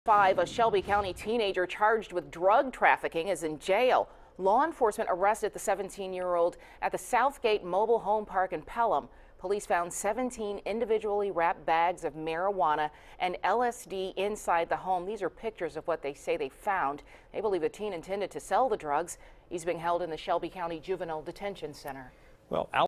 A Shelby County teenager charged with drug trafficking is in jail. Law enforcement arrested the 17-year-old at the Southgate Mobile Home Park in Pelham. Police found 17 individually wrapped bags of marijuana and LSD inside the home. These are pictures of what they say they found. They believe the teen intended to sell the drugs. He's being held in the Shelby County Juvenile Detention Center. Well,